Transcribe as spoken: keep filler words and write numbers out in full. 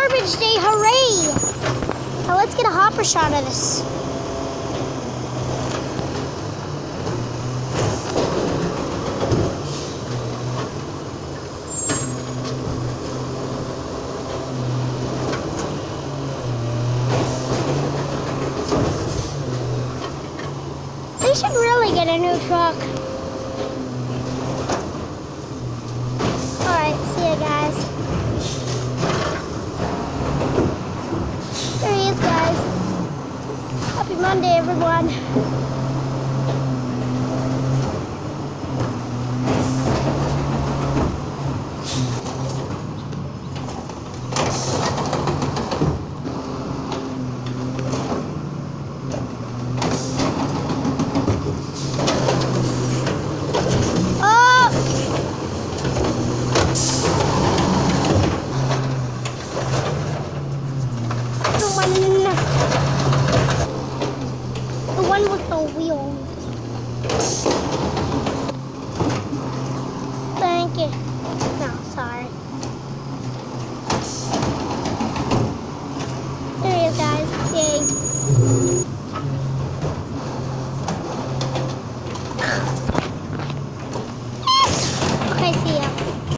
garbage day, hooray! Now let's get a hopper shot of this. We should really get a new truck. Alright, see ya guys. There he is, guys. Happy Monday, everyone. The one with the wheel.